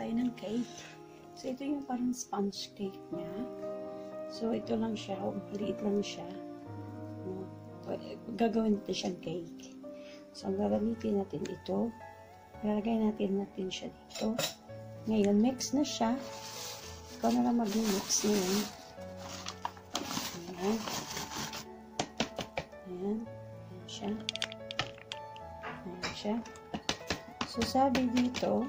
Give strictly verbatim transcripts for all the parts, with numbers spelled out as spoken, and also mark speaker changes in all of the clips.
Speaker 1: tayo ng cake. So, ito yung parang sponge cake niya. So, ito lang siya. Maliit lang siya. No? Gagawin natin siyang cake. So, ang gagamitin natin ito. Lalagay natin natin siya dito. Ngayon, mix na siya. Ikaw na lang mag-mix ngayon. Ayan. Ayan. Ayan siya. Ayan siya. So, sabi dito,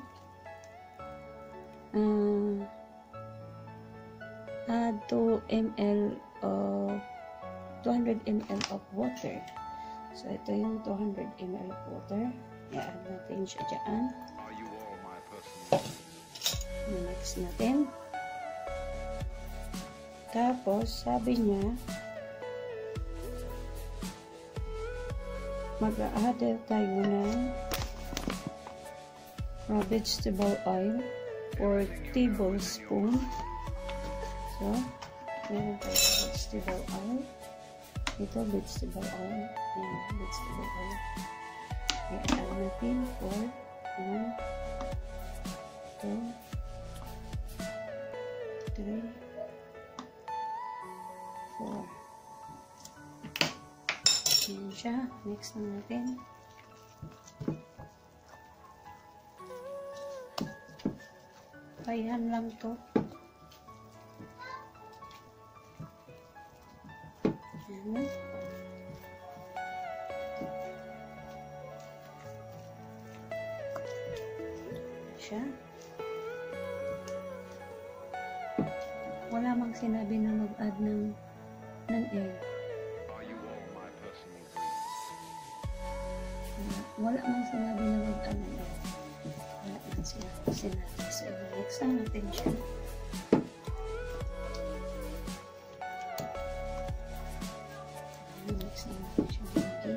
Speaker 1: uh, add two milliliters of two hundred milliliters of water. So, ito yung two hundred milliliters of water. I-add natin siya dyan. I-mix natin. Tapos, sabi niya, mag-a-add tayo ng uh, vegetable oil or tablespoon. So, meron tayo vegetable oil. Ito, vegetable oil. Ayan, vegetable oil. I-add natin for one, two, three, four. Ayan siya. Mix na natin. Ayan lang to. Ayan. Siya. Wala mang sinabi na mag-add ng ng egg. Wala mang sinabi na mag-add ng egg. Wala mang sinabi. So, i-mix na natin siya. I-mix na natin siya. Okay.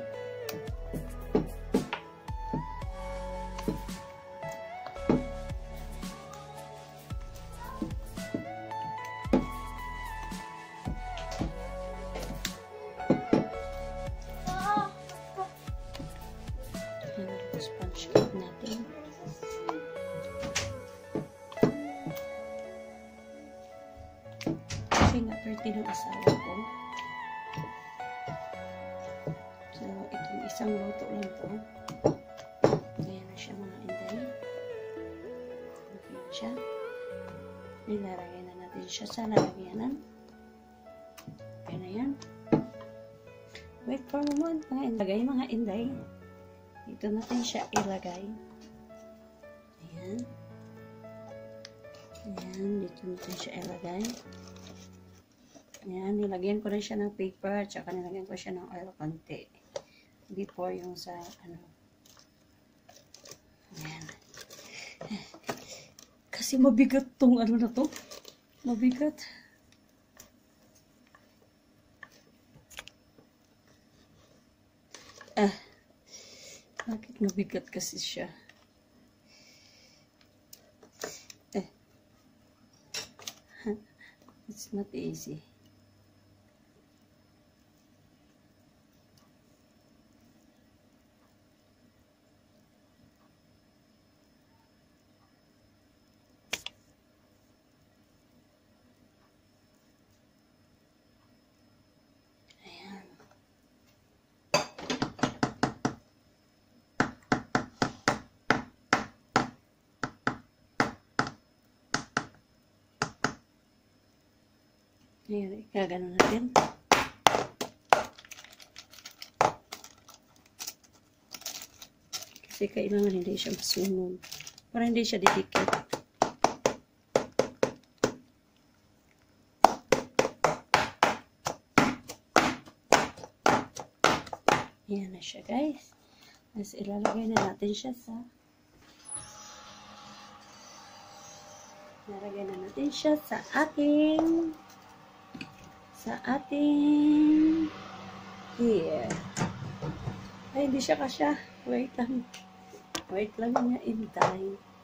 Speaker 1: Sponge cake natin. Kasi nga birthday ng asawa ko. So, itong isang luto lang to. Ayan na siya mga Inday. Ayan siya. Nilalagay na natin siya sa lalagyanan. Ayan na yan. Wait for a moment mga Inday. Mga Inday. Dito natin siya ilagay. Ayan. Ayan. Dito natin siya ilagay. Ayan. Nilagyan ko rin siya ng paper. Tsaka nilagyan ko siya ng oil konti. Before yung sa ano. Ayan. Kasi mabigat tong ano na to. Mabigat. Ah. Bakit mabigat kasi siya? Eh. It's not easy. Ayan, ikagano natin. Kasi kailangan hindi siya masunog. Para hindi siya didikit. Ayan na siya guys. Tapos ilalagay na natin siya sa ilalagay na natin siya sa ating sa ating here. Ay, hindi siya kasya. Wait lang. Wait lang niya, Inday.